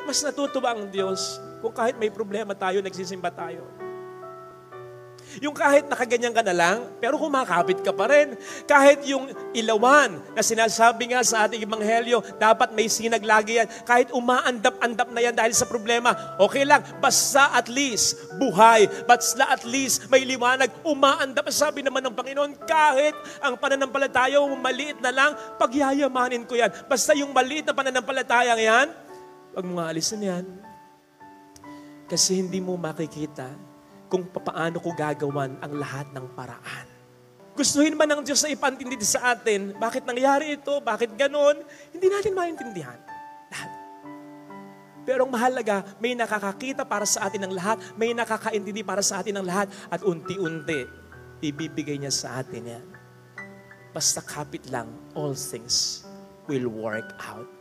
Mas natutuwa ang Diyos kung kahit may problema tayo, nagsisimba tayo. Yung kahit nakaganyan ka na lang, pero kumakapit ka pa rin. Kahit yung ilawan na sinasabi nga sa ating ebanghelyo, dapat may sinag lagi yan. Kahit umaandap-andap na yan dahil sa problema, okay lang. Basta at least buhay. Basta at least may liwanag. Umaandap. Sabi naman ng Panginoon, kahit ang pananampalataya maliit na lang, pagyayamanin ko yan. Basta yung maliit na pananampalataya yan, wag mo nga alisin yan. Kasi hindi mo makikita kung paano ko gagawan ang lahat ng paraan. Gustuhin man ng Diyos na ipantindi sa atin, bakit nangyari ito, bakit ganon, hindi natin maintindihan. Lahat. Pero ang mahalaga, may nakakakita para sa atin ng lahat, may nakakaintindi para sa atin ng lahat, at unti-unti, ibibigay niya sa atin yan. Basta kapit lang, all things will work out.